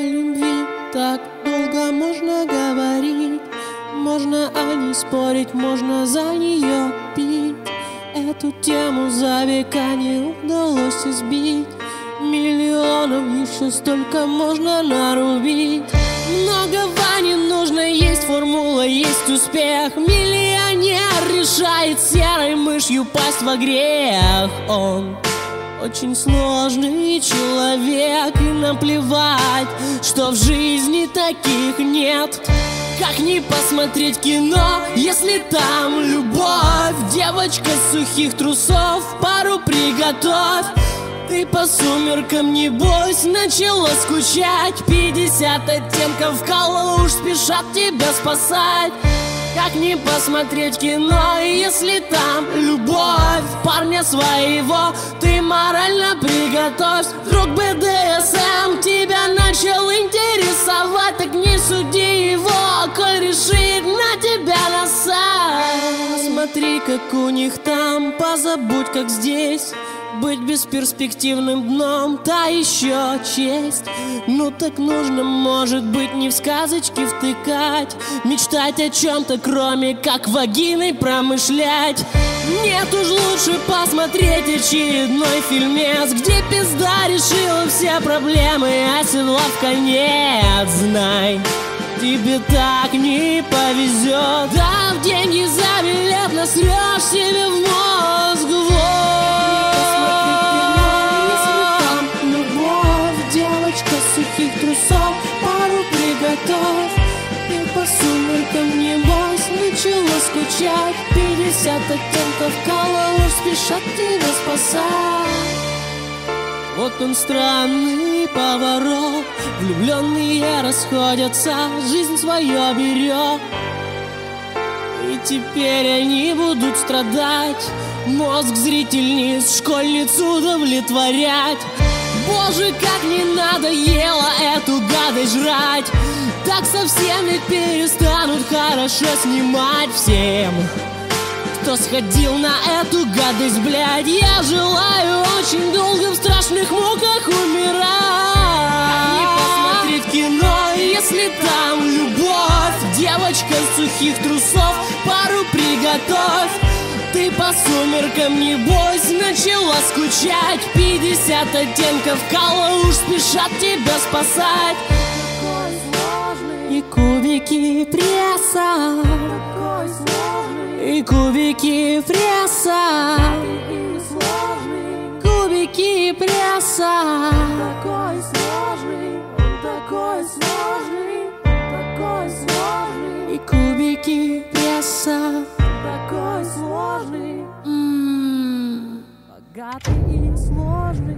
любви так долго можно говорить, можно о ней спорить, можно за нее пить. Эту тему за века не удалось избить. Миллионов еще столько можно нарубить. Многого не нужно, есть формула, есть успех. Миллионер решает серой мышью пасть во грех. Он очень сложный человек, и наплевать, что в жизни таких нет. Как не посмотреть кино, если там любовь? Девочка сухих трусов, пару приготовь. Ты по сумеркам, небось, начала скучать. 50 оттенков калуж спешат тебя спасать. Как не посмотреть кино, если там любовь? Парня своего ты морально приготовь. Вдруг БДСМ тебя начал интересовать, так не суди его, коль решит на тебя насать. Смотри, как у них там, позабудь, как здесь. Быть бесперспективным дном, та еще честь. Ну так нужно, может быть, не в сказочки втыкать, мечтать о чем-то, кроме как вагиной промышлять. Нет уж, лучше посмотреть очередной фильмец, где пизда решила все проблемы, оседлав конец. Знай, тебе так не повезет, дав деньги за билет, насрешь себе в мозг. Сухих трусов, пару приготовь. И по сумеркам, небось, начала скучать. 50 оттенков калуж спешат тебя спасать. Вот он, странный поворот. Влюбленные расходятся, жизнь свое берет. И теперь они будут страдать. Мозг зрительниц, школьницу удовлетворять. Боже, как не надоело эту гадость жрать. Так совсем ведь перестанут хорошо снимать всем, кто сходил на эту гадость, блядь. Я желаю очень долго в страшных муках умирать. Как не посмотреть кино, если там любовь? Девочка сухих трусов, пару приготовь. Ты по сумеркам, небось, начала скучать. 50 оттенков калуж спешат тебя спасать. Такой сложный, и кубики пресса, такой сложный, и кубики пресса, и сложный, кубики пресса. такой сложный, он такой сложный, такой сложный, И кубики пресса. такой сложный, богатый и сложный.